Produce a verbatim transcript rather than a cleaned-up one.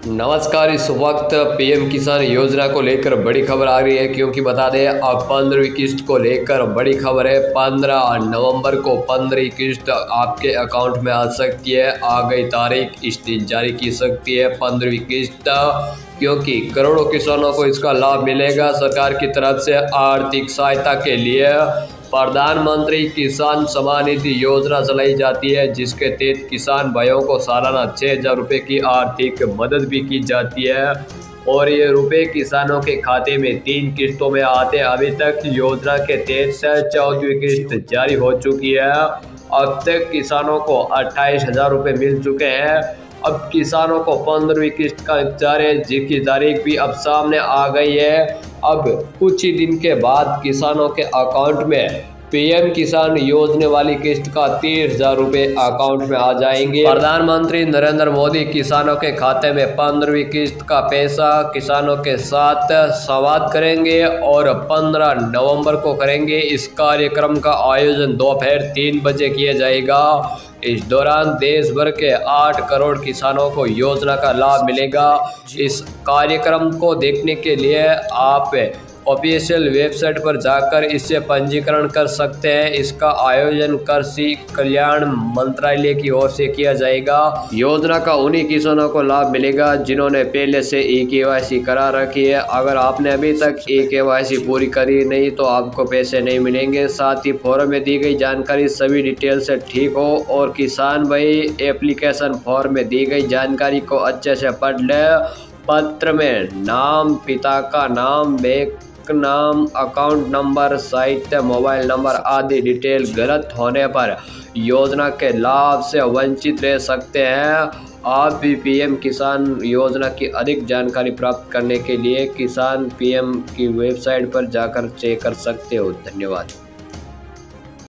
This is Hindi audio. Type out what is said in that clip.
नमस्कार। इस वक्त पीएम किसान योजना को लेकर बड़ी खबर आ रही है, क्योंकि बता दें अब पंद्रहवीं किस्त को लेकर बड़ी खबर है। पंद्रह नवंबर को पंद्रहवीं किस्त आपके अकाउंट में आ सकती है। आ गई तारीख, इस दिन जारी की सकती है पंद्रहवीं किस्त, क्योंकि करोड़ों किसानों को इसका लाभ मिलेगा। सरकार की तरफ से आर्थिक सहायता के लिए प्रधानमंत्री किसान सम्मान निधि योजना चलाई जाती है, जिसके तहत किसान भाइयों को सालाना छः हजार रुपये की आर्थिक मदद भी की जाती है और ये रुपए किसानों के खाते में तीन किस्तों में आते हैं। अभी तक योजना के तहत चौदहवीं किस्त जारी हो चुकी है। अब तक किसानों को अट्ठाईस हजार रुपये मिल चुके हैं। अब किसानों को पंद्रहवीं किस्त का इंतजार है, जिसकी तारीख भी अब सामने आ गई है। अब कुछ ही दिन के बाद किसानों के अकाउंट में पीएम किसान योजना वाली किस्त का तीस हजार रुपये अकाउंट में आ जाएंगे। प्रधानमंत्री नरेंद्र मोदी किसानों के खाते में पंद्रहवीं किस्त का पैसा किसानों के साथ संवाद करेंगे और पंद्रह नवंबर को करेंगे। इस कार्यक्रम का आयोजन दोपहर तीन बजे किया जाएगा। इस दौरान देश भर के आठ करोड़ किसानों को योजना का लाभ मिलेगा। इस कार्यक्रम को देखने के लिए आप ऑफिशियल वेबसाइट पर जाकर इससे पंजीकरण कर सकते हैं। इसका आयोजन कृषि कल्याण मंत्रालय की ओर से किया जाएगा। योजना का उन्हीं किसानों को लाभ मिलेगा जिन्होंने पहले से ई केवाईसी करा रखी है। अगर आपने अभी तक ई केवाईसी पूरी करी नहीं तो आपको पैसे नहीं मिलेंगे। साथ ही फॉर्म में दी गई जानकारी सभी डिटेल से ठीक हो और किसान भाई एप्लीकेशन फॉर्म में दी गई जानकारी को अच्छे से पढ़ ले। पत्र में नाम, पिता का नाम, बैंक नाम, अकाउंट नंबर, साहित्य, मोबाइल नंबर आदि डिटेल गलत होने पर योजना के लाभ से वंचित रह सकते हैं। आप भी पीएम किसान योजना की अधिक जानकारी प्राप्त करने के लिए किसान पीएम की वेबसाइट पर जाकर चेक कर सकते हो। धन्यवाद।